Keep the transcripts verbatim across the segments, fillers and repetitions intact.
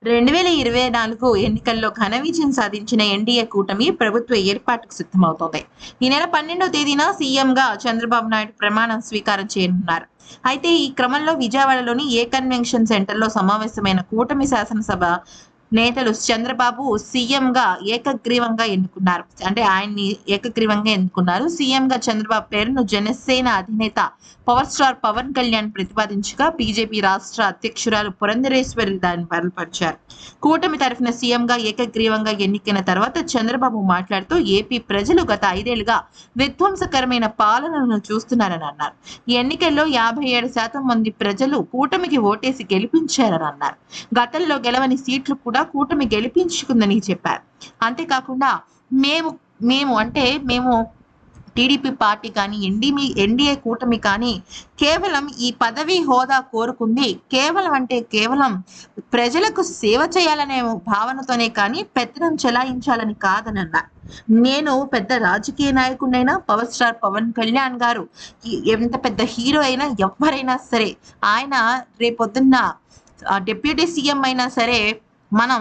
రెండు వేల ఇరవై నాలుగు ఎన్నికల్లో ఘన విజయం సాధించిన ఎన్డీఏ కూటమి ప్రభుత్వ ఏర్పాటుకు సిద్ధమవుతోంది. ఈ నెల పన్నెండవ తేదీన సీఎంగా చంద్రబాబు నాయుడు ప్రమాణం స్వీకారం చేయనున్నారు. అయితే ఈ క్రమంలో విజయవాడలోని ఏ కన్వెన్షన్ సెంటర్లో సమావేశమైన కూటమి శాసనసభ నేతలు చంద్రబాబు సీఎంగా ఏకగ్రీవంగా ఎన్నుకున్నారు. అంటే ఆయన్ని ఏకగ్రీవంగా ఎన్నుకున్నారు. సీఎంగా చంద్రబాబు పేరును జనసేన అధినేత పవర్ స్టార్ పవన్ కళ్యాణ్ ప్రతిపాదించగా బీజేపీ రాష్ట్ర అధ్యక్షురాలు పురంధరేశ్వరి దాన్ని బలపరిచారు. కూటమి తరఫున సీఎంగా ఏకగ్రీవంగా ఎన్నికైన తర్వాత చంద్రబాబు మాట్లాడుతూ ఏపీ ప్రజలు గత ఐదేళ్లుగా విధ్వంసకరమైన పాలనను చూస్తున్నారని అన్నారు. ఈ ఎన్నికల్లో యాభై ఏడు శాతం మంది ప్రజలు కూటమికి ఓటేసి గెలిపించారని అన్నారు. గతంలో గెలవని సీట్లు కూడా కూటమి గెలిపించుకుందని చెప్పారు. అంతేకాకుండా మేము మేము అంటే మేము టీడీపీ పార్టీ కానీ ఎన్డీమీ ఎన్డీఏ కూటమి కానీ కేవలం ఈ పదవి హోదా కోరుకుంది కేవలం అంటే కేవలం ప్రజలకు సేవ చేయాలనే భావనతోనే కానీ పెత్తనం చెలాయించాలని కాదని అన్నారు. నేను పెద్ద రాజకీయ నాయకుడైనా పవర్ స్టార్ పవన్ కళ్యాణ్ గారు ఎంత పెద్ద హీరో అయినా ఎవరైనా సరే ఆయన రేపొద్దున్న డిప్యూటీ సీఎం అయినా సరే మనం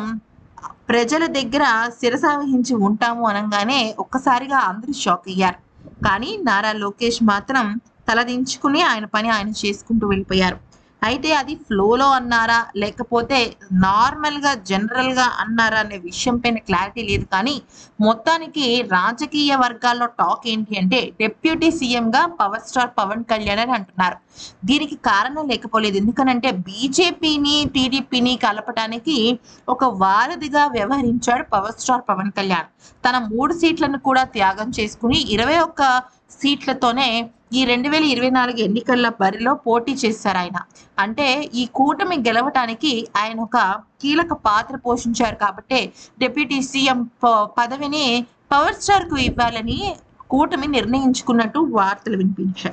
ప్రజల దగ్గర శిరసావహించి ఉంటాము అనగానే ఒక్కసారిగా అందరూ షాక్ అయ్యారు. కానీ నారా లోకేష్ మాత్రం తలదించుకుని ఆయన పని ఆయన చేసుకుంటూ వెళ్ళిపోయారు. అయితే అది ఫ్లోలో అన్నారా లేకపోతే నార్మల్ గా జనరల్ గా అన్నారా అనే విషయం పైన క్లారిటీ లేదు. కానీ మొత్తానికి రాజకీయ వర్గాల్లో టాక్ ఏంటి అంటే డిప్యూటీ సీఎం గా పవర్ స్టార్ పవన్ కళ్యాణ్ అని అంటున్నారు. దీనికి కారణం లేకపోలేదు. ఎందుకనంటే బీజేపీని టీడీపీని కలపడానికి ఒక వారధిగా వ్యవహరించాడు పవర్ స్టార్ పవన్ కళ్యాణ్. తన మూడు సీట్లను కూడా త్యాగం చేసుకుని ఇరవై ఒక్క సీట్లతోనే ఈ రెండు వేల ఇరవై నాలుగు ఎన్నికల బరిలో పోటీ చేశారు ఆయన. అంటే ఈ కూటమి గెలవటానికి ఆయన ఒక కీలక పాత్ర పోషించారు కాబట్టి డిప్యూటీ సీఎం పదవిని పవర్ స్టార్ కు ఇవ్వాలని కూటమి నిర్ణయించుకున్నట్టు వార్తలు వినిపించాయి.